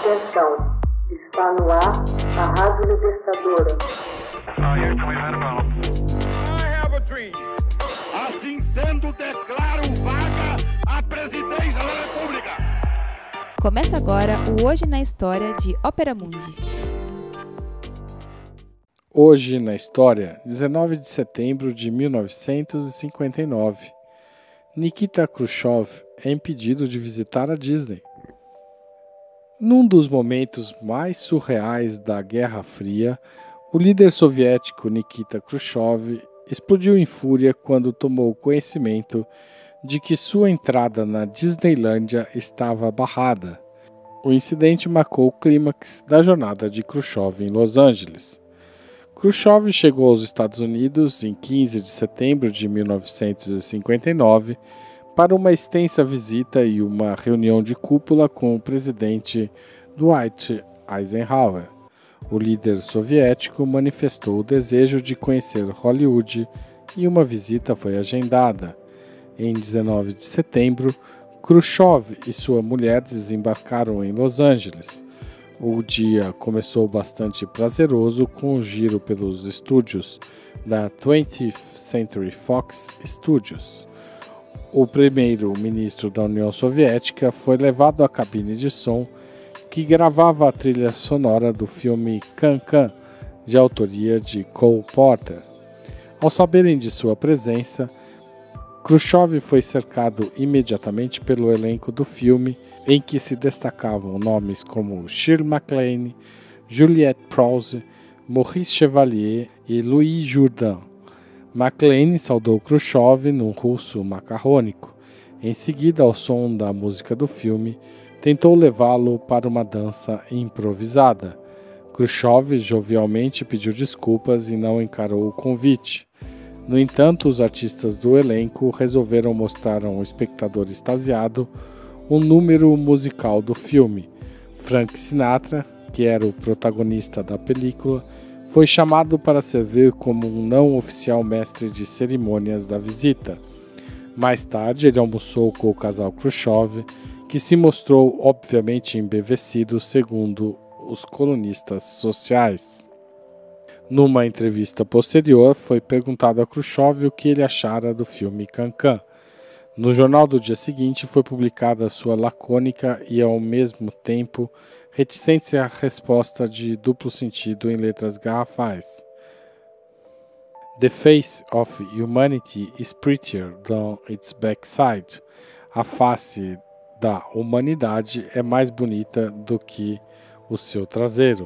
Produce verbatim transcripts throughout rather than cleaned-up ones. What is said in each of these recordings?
Atenção, está no ar a Rádio Libertadora. Assim sendo, declaro vaga a presidência da República. Começa agora o Hoje na História de Ópera Mundi. Hoje na História, dezenove de setembro de mil novecentos e cinquenta e nove. Nikita Khrushchev é impedido de visitar a Disney. Num dos momentos mais surreais da Guerra Fria, o líder soviético Nikita Khrushchev explodiu em fúria quando tomou conhecimento de que sua entrada na Disneylândia estava barrada. O incidente marcou o clímax da jornada de Khrushchev em Los Angeles. Khrushchev chegou aos Estados Unidos em quinze de setembro de mil novecentos e cinquenta e nove para uma extensa visita e uma reunião de cúpula com o presidente Dwight Eisenhower. O líder soviético manifestou o desejo de conhecer Hollywood e uma visita foi agendada. Em dezenove de setembro, Khrushchev e sua mulher desembarcaram em Los Angeles. O dia começou bastante prazeroso com o giro pelos estúdios da twentieth Century Fox Studios. O primeiro-ministro da União Soviética foi levado à cabine de som que gravava a trilha sonora do filme Can-Can, de autoria de Cole Porter. Ao saberem de sua presença, Khrushchev foi cercado imediatamente pelo elenco do filme, em que se destacavam nomes como Shirley MacLaine, Juliette Prowse, Maurice Chevalier e Louis Jourdan. MacLaine saudou Khrushchev num russo macarrônico. Em seguida, ao som da música do filme, tentou levá-lo para uma dança improvisada. Khrushchev jovialmente pediu desculpas e não encarou o convite. No entanto, os artistas do elenco resolveram mostrar a um espectador extasiado um número musical do filme. Frank Sinatra, que era o protagonista da película, foi chamado para servir como um não oficial mestre de cerimônias da visita. Mais tarde, ele almoçou com o casal Khrushchev, que se mostrou obviamente embevecido, segundo os colunistas sociais. Numa entrevista posterior, foi perguntado a Khrushchev o que ele achara do filme Can-Can. No jornal do dia seguinte, foi publicada sua lacônica e, ao mesmo tempo, reticente à resposta de duplo sentido em letras garrafais. The face of humanity is prettier than its backside. A face da humanidade é mais bonita do que o seu traseiro.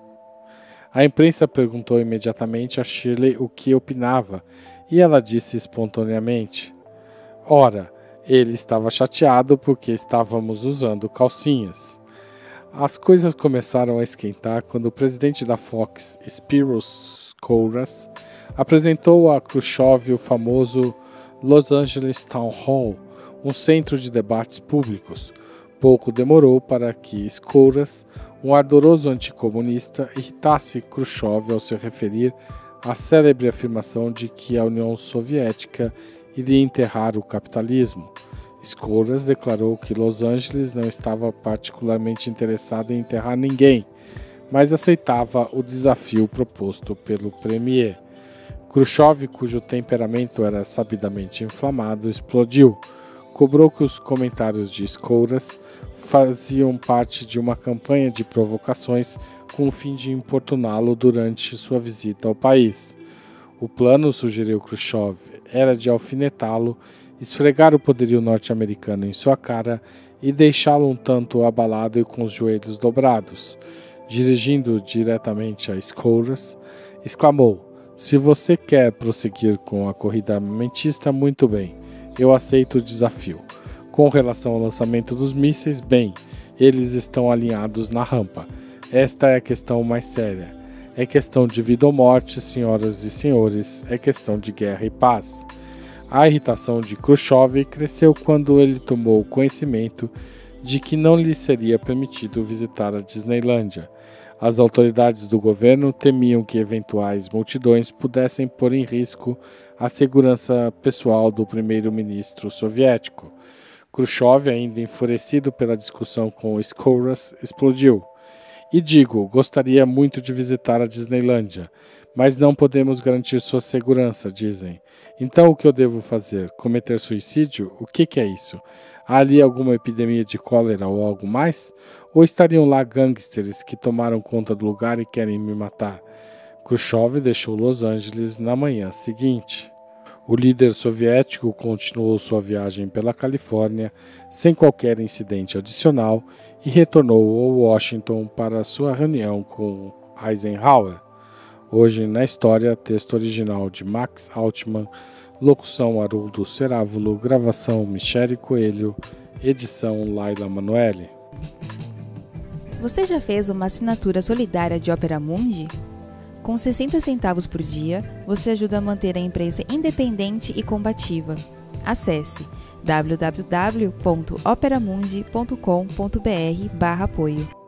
A imprensa perguntou imediatamente a Shirley o que opinava, e ela disse espontaneamente: ora, ele estava chateado porque estávamos usando calcinhas. As coisas começaram a esquentar quando o presidente da Fox, Spiros Skouras, apresentou a Khrushchev o famoso Los Angeles Town Hall, um centro de debates públicos. Pouco demorou para que Skouras, um ardoroso anticomunista, irritasse Khrushchev ao se referir à célebre afirmação de que a União Soviética iria enterrar o capitalismo. Skouras declarou que Los Angeles não estava particularmente interessado em enterrar ninguém, mas aceitava o desafio proposto pelo premier. Khrushchev, cujo temperamento era sabidamente inflamado, explodiu. Cobrou que os comentários de Skouras faziam parte de uma campanha de provocações com o fim de importuná-lo durante sua visita ao país. O plano, sugeriu Khrushchev, era de alfinetá-lo, esfregar o poderio norte-americano em sua cara e deixá-lo um tanto abalado e com os joelhos dobrados. Dirigindo diretamente a Skouras, exclamou: se você quer prosseguir com a corrida armamentista, muito bem. Eu aceito o desafio. Com relação ao lançamento dos mísseis, bem, eles estão alinhados na rampa. Esta é a questão mais séria. É questão de vida ou morte, senhoras e senhores, é questão de guerra e paz. A irritação de Khrushchev cresceu quando ele tomou conhecimento de que não lhe seria permitido visitar a Disneylândia. As autoridades do governo temiam que eventuais multidões pudessem pôr em risco a segurança pessoal do primeiro-ministro soviético. Khrushchev, ainda enfurecido pela discussão com Skouras, explodiu. E digo, gostaria muito de visitar a Disneylândia, mas não podemos garantir sua segurança, dizem. Então o que eu devo fazer? Cometer suicídio? O que, que é isso? Há ali alguma epidemia de cólera ou algo mais? Ou estariam lá gangsters que tomaram conta do lugar e querem me matar? Khrushchev deixou Los Angeles na manhã seguinte. O líder soviético continuou sua viagem pela Califórnia sem qualquer incidente adicional e retornou a Washington para sua reunião com Eisenhower. Hoje na história, texto original de Max Altman, locução Haroldo Cerávulo, gravação Michele Coelho, edição Laila Manoeli. Você já fez uma assinatura solidária de Opera Mundi? Com sessenta centavos por dia, você ajuda a manter a imprensa independente e combativa. Acesse w w w ponto operamundi ponto com ponto b r barra apoio.